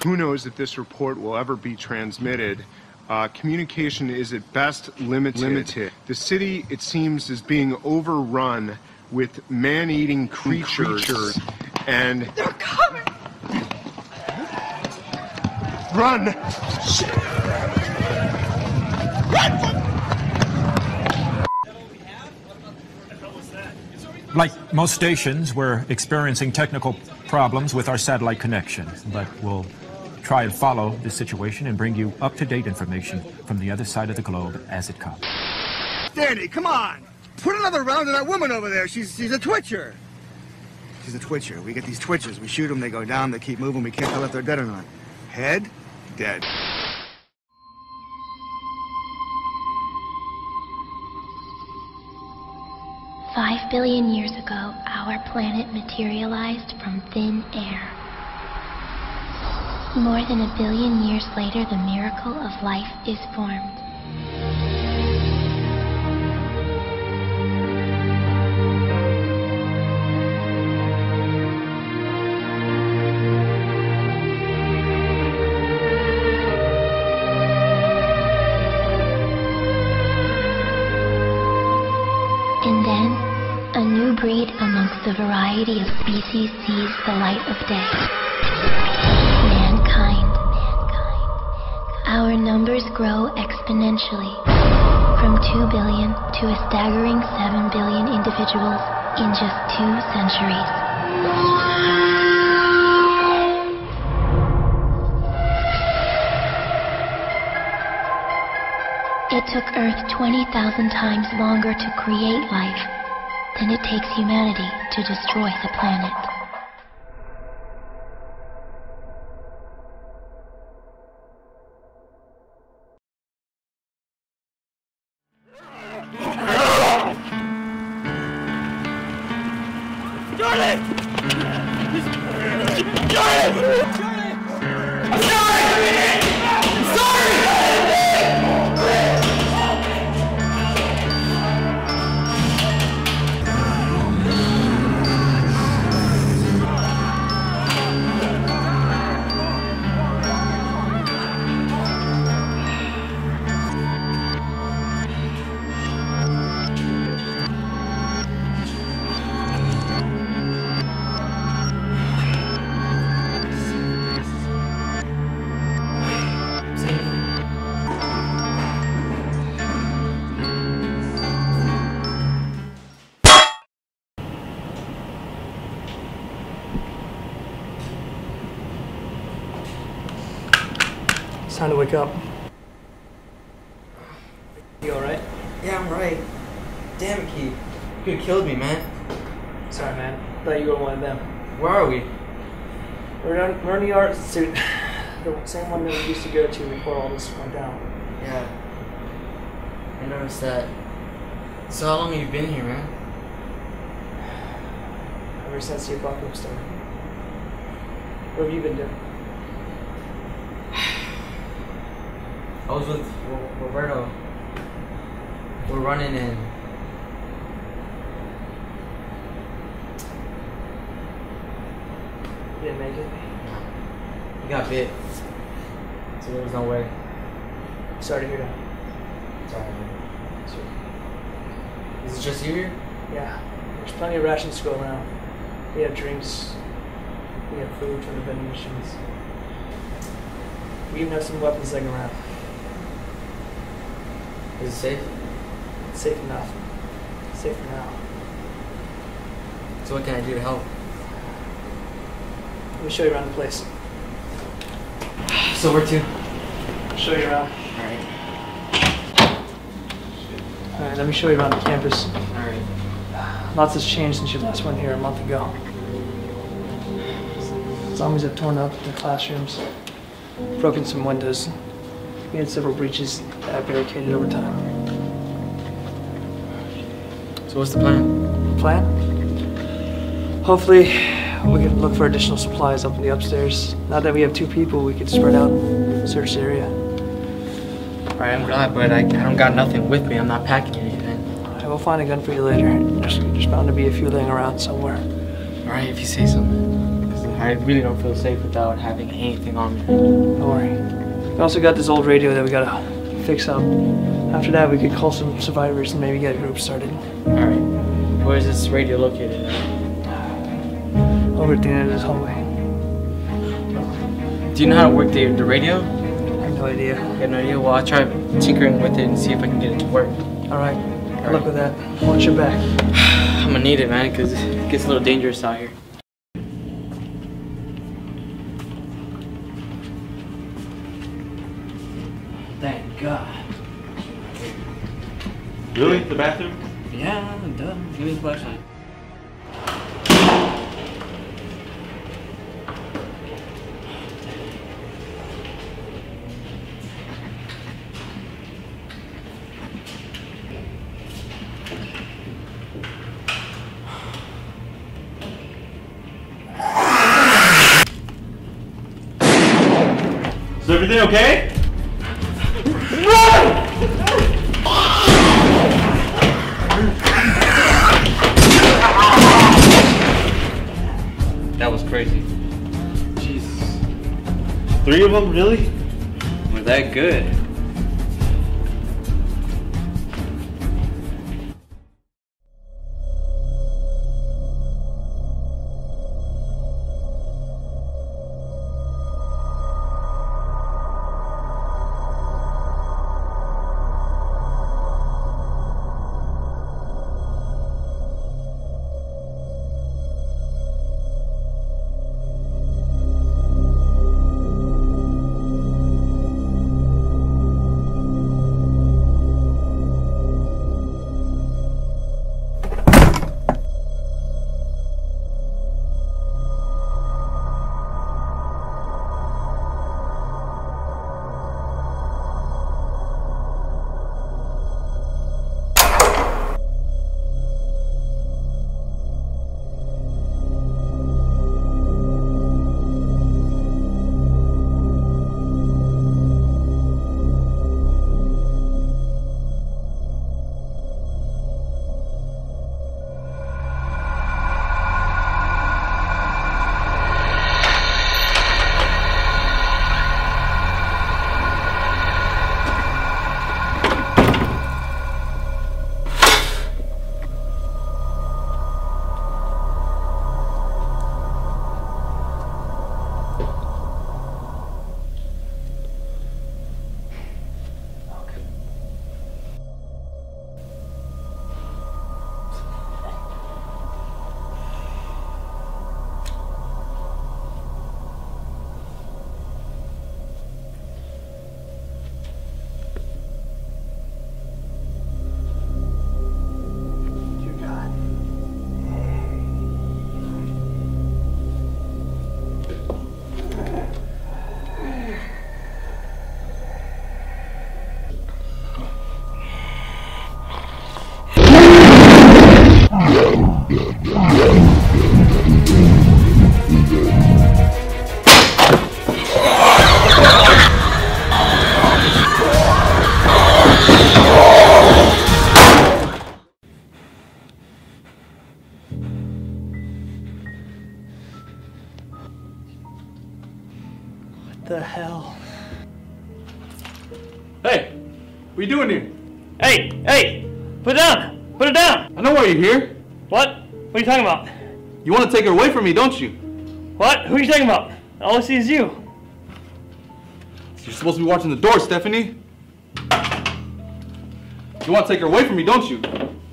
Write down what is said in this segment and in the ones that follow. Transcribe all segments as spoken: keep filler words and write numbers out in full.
Who knows if this report will ever be transmitted? Uh, communication is at best limited. limited. The city, it seems, is being overrun with man-eating creatures, creatures and... They're coming! Run! Shit! Run! Like most stations, we're experiencing technical problems with our satellite connection, but we'll try and follow the situation and bring you up-to-date information from the other side of the globe as it comes. Danny, come on! Put another round on that woman over there. She's, she's a twitcher. She's a twitcher. We get these twitchers. We shoot them, they go down, they keep moving. We can't tell if they're dead or not. Head, dead. Five billion years ago, our planet materialized from thin air. More than a billion years later, the miracle of life is formed. And then, a new breed amongst the variety of species sees the light of day. Mankind. Our numbers grow exponentially, from two billion to a staggering seven billion individuals in just two centuries. It took Earth twenty thousand times longer to create life than it takes humanity to destroy the planet. Charlie! Charlie! Charlie! I'm sorry! I'm sorry! It's time to wake up. You alright? Yeah, I'm right. Damn it, Keith. You could've killed me, man. Sorry, man. Thought you were one of them. Where are we? We're, on, we're in the art institute. The same one that we used to go to before all this went down. Yeah. I noticed that. So how long have you been here, man? Ever since the apocalypse started. What have you been doing? I was with Roberto. We're running in. You didn't make it? He got bit. So there was no way. Sorry to hear that. Sorry, man. Sorry. Is it just you here? Yeah. There's plenty of rations to go around. We have drinks. We have food from the vending machines. We even have some weapons laying around. Is it safe? It's safe enough. Safe for now. So what can I do to help? Let me show you around the place. So where to? I'll show you around. Alright. Alright, let me show you around the campus. Alright. Lots has changed since you last went here a month ago. Zombies have torn up the classrooms, broken some windows. We had several breaches that have barricaded over time. So what's the plan? Plan? Hopefully, we can look for additional supplies up in the upstairs. Now that we have two people, we could spread out and search the area. Alright, I'm glad, but I, I don't got nothing with me. I'm not packing anything. Alright, we'll find a gun for you later. There's, there's bound to be a few laying around somewhere. Alright, if you say so. Because I I really don't feel safe without having anything on me. Don't worry. We also got this old radio that we gotta fix up. After that, we could call some survivors and maybe get a group started. Alright. Where is this radio located at? Over at the end of this hallway. Do you know how to work the, the radio? I have no idea. I have no idea. Well, I'll try tinkering with it and see if I can get it to work. Alright. Good luck with that. Watch your back. I'm gonna need it, man, because it gets a little dangerous out here. Thank God. Really? The bathroom? Yeah, duh. Give me the flashlight. Is everything okay? That was crazy. Jesus. Three of them, really? Were that good? What the hell? Hey, what are you doing here? Hey, hey! Put it down! Put it down! I know why you're here. What? What are you talking about? You want to take her away from me, don't you? What? Who are you talking about? All I see is you. You're supposed to be watching the door, Stephanie. You want to take her away from me, don't you?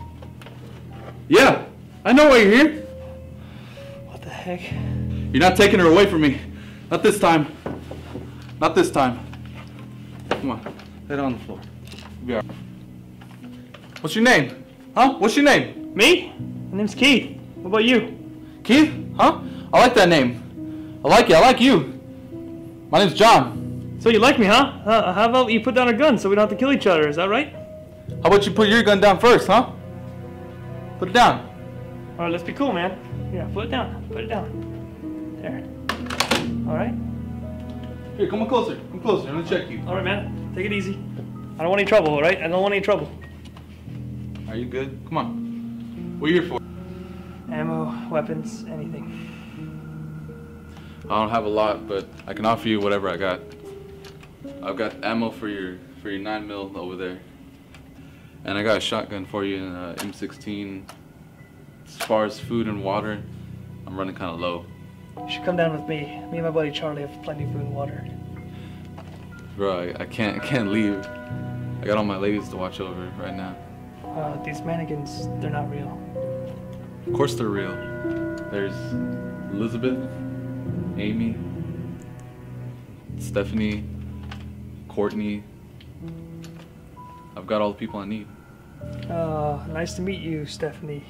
Yeah, I know why you're here. What the heck? You're not taking her away from me. Not this time. Not this time. Come on, lay down on the floor. You'll be all right. What's your name? Huh? What's your name? Me? My name's Keith. What about you? Keith? Huh? I like that name. I like it. I like you. My name's John. So you like me, huh? Uh, how about you put down a gun so we don't have to kill each other? Is that right? How about you put your gun down first, huh? Put it down. All right, let's be cool, man. Yeah, put it down. Put it down. There. All right. Here, come on closer. Come closer. I'm gonna check you. All right, man. Take it easy. I don't want any trouble, all right? I don't want any trouble. Are you good? Come on. What are you here for? Ammo, weapons, anything. I don't have a lot, but I can offer you whatever I got. I've got ammo for your for your nine mil over there, and I got a shotgun for you in uh, M sixteen. As far as food and water, I'm running kind of low. You should come down with me. Me and my buddy Charlie have plenty of food and water. Bro, I, I can't I can't leave. I got all my ladies to watch over right now. Uh, these mannequins, they're not real. Of course they're real. There's Elizabeth, Amy, Stephanie, Courtney. I've got all the people I need. Uh, nice to meet you, Stephanie.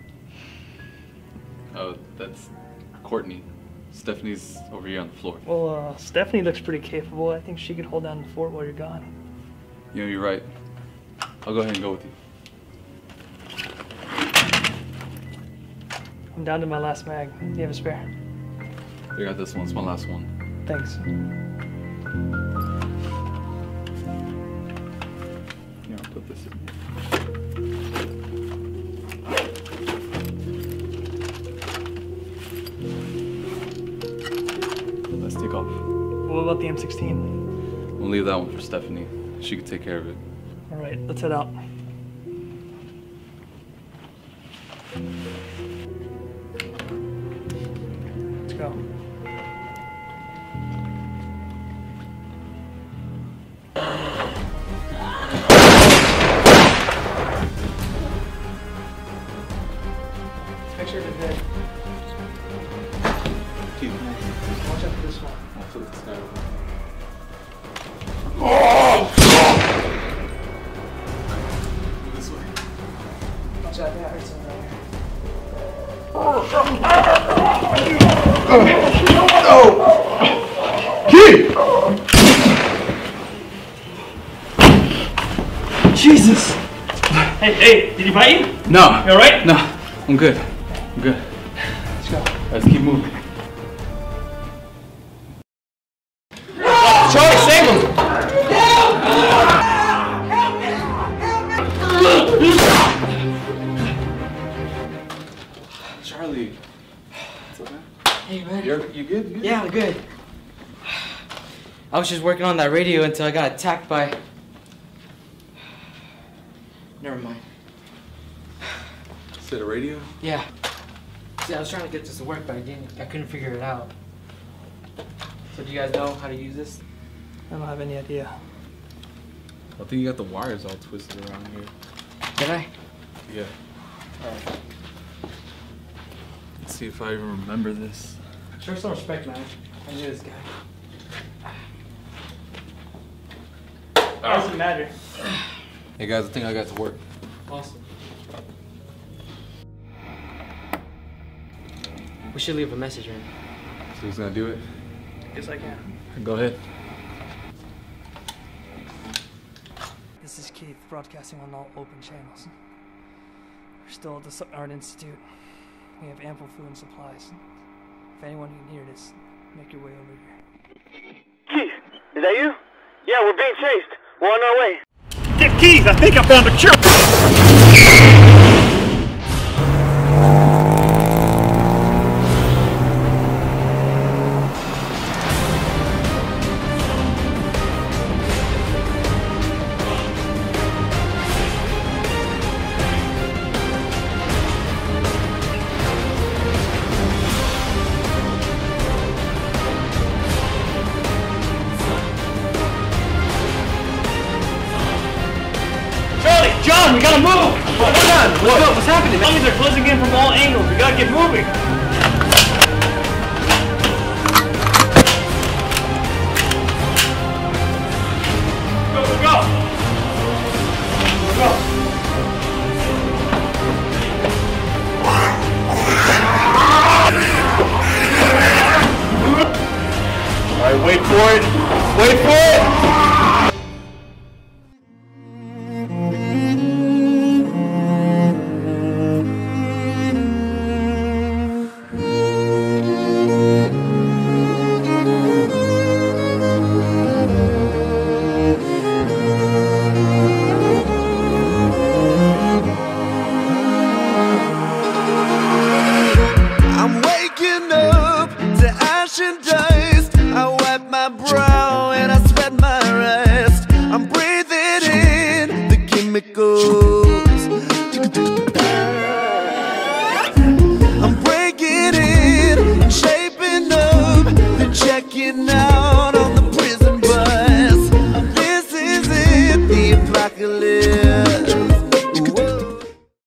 Oh, that's Courtney. Stephanie's over here on the floor. Well, uh, Stephanie looks pretty capable. I think she could hold down the fort while you're gone. You know, you're right. I'll go ahead and go with you. I'm down to my last mag. Do you have a spare? I got this one. It's my last one. Thanks. Here, I'll put this in. Let's take off. What about the M sixteen? We'll leave that one for Stephanie. She can take care of it. All right, let's head out. Let's go. Make sure they're good. Keep it. Watch out for this one. I'll flip this guy over. This way. Watch out, that hurts something right here. Jesus! Hey, hey, did he bite you? No. You alright? No. I'm good. I'm good. Let's go. Let's keep moving. Charlie, save him! Charlie. What's up, man? Hey, man. You're, you good? You good? Yeah, I'm good. I was just working on that radio until I got attacked by... Never mind. Is it a radio? Yeah. See, I was trying to get this to work, but I didn't. I couldn't figure it out. So do you guys know how to use this? I don't have any idea. I think you got the wires all twisted around here. Did I? Yeah. Alright. Let's see if I even remember this. Show some respect, man. I knew this guy. Doesn't matter. Hey guys, I think I got to work. Awesome. We should leave a message, man. So who's gonna do it? Yes, I can. Go ahead. This is Keith, broadcasting on all open channels. We're still at the Art Institute. We have ample food and supplies. If anyone can hear this, make your way over here. Keith, is that you? Yeah, we're being chased. We're on our way. Get Keith, I think I found a cure. John, we gotta move! What's on? What's up? What's happening? Zombies are closing in from all angles. We gotta get moving. Go, go, go! Go! Alright, wait for it. Wait for it!